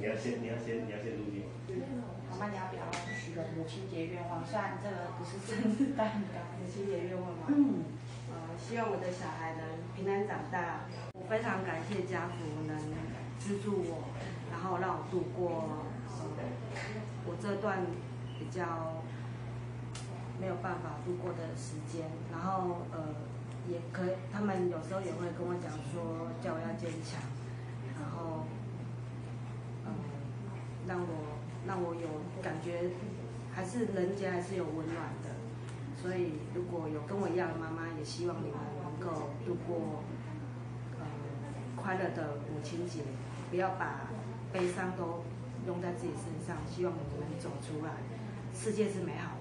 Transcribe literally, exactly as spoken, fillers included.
要先，你要先，你要先录音。 妈妈，你要不要许个母亲节愿望？虽然这个不是生日蛋糕， 母亲节愿望吗？ 嗯， 呃，希望我的小孩能平安长大。我非常感谢家福能资助我，然后让我度过呃我这段比较没有办法度过的时间。然后呃，也可以，他们有时候也会跟我讲说，叫我要坚强，然后呃，让我让我有感觉，还是人家还是有温暖的。所以如果有跟我一样的妈妈，也希望你们能够度过呃快乐的母亲节，不要把悲伤都用在自己身上。希望你们能走出来，世界是美好的。